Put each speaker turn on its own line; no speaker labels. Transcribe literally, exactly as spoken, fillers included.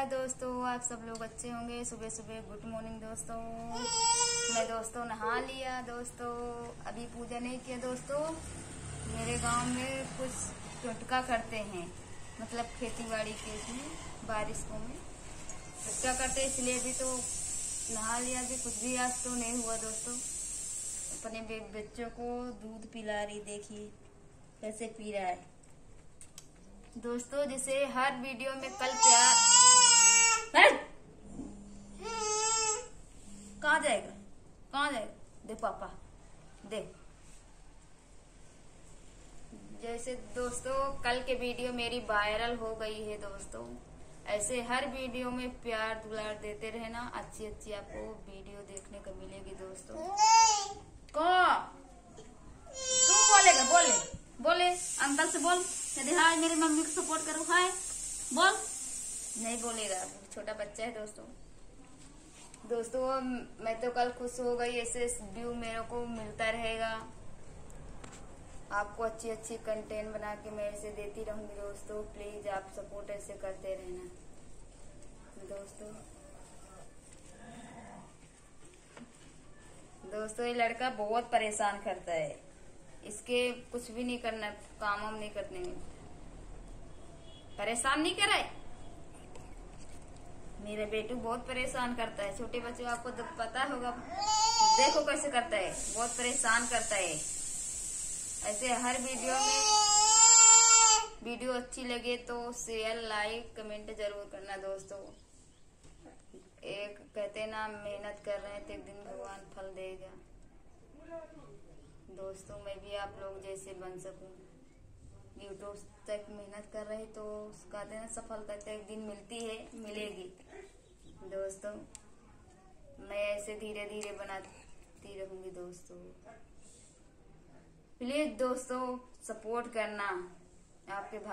दोस्तों, आप सब लोग अच्छे होंगे। सुबह सुबह गुड मॉर्निंग दोस्तों। मैं दोस्तों नहा लिया दोस्तों, अभी पूजा नहीं किया दोस्तों। मेरे गांव में कुछ टोटका करते हैं, मतलब खेती बाड़ी के इसमें बारिश को में टोटका करते हैं, इसलिए भी तो नहा लिया। भी कुछ भी आज तो नहीं हुआ दोस्तों। अपने बच्चों को दूध पिला रही, देखिए कैसे पी रहा है दोस्तों। जैसे हर वीडियो में कल प्यार कहाँ जाएगा कहाँ जाएगा दे पापा दे। जैसे दोस्तों कल के वीडियो मेरी वायरल हो गई है दोस्तों। ऐसे हर वीडियो में प्यार दुलार देते रहना, अच्छी अच्छी आपको वीडियो देखने को मिलेगी दोस्तों। कौन तू बोलेगा? बोले बोले अंकल से बोल, यदि हाय मेरी मम्मी को सपोर्ट करो, हाय बोल। नहीं बोलेगा, छोटा बच्चा है दोस्तों। दोस्तों मैं तो कल खुश हो गई, ऐसे व्यू मेरे को मिलता रहेगा। आपको अच्छी अच्छी कंटेंट बना के मैं ऐसे देती रहूंगी दोस्तों। प्लीज आप सपोर्ट ऐसे करते रहना दोस्तों। दोस्तों ये लड़का बहुत परेशान करता है, इसके कुछ भी नहीं करना, काम हम नहीं करने में परेशान नहीं कराए। मेरे बेटू बहुत परेशान करता है, छोटे बच्चे आपको तो पता होगा, देखो कैसे करता है, बहुत परेशान करता है। ऐसे हर वीडियो में वीडियो अच्छी लगे तो शेयर लाइक कमेंट जरूर करना दोस्तों। एक कहते ना मेहनत कर रहे हैं तो एक दिन भगवान फल देगा दोस्तों। मैं भी आप लोग जैसे बन सकूं, यूट्यूब तक मेहनत कर रही तो कहते हैं सफलता तो एक दिन मिलती है, मिलेगी दोस्तों। मैं ऐसे धीरे धीरे बनाती रहूंगी दोस्तों। प्लीज दोस्तों सपोर्ट करना, आपके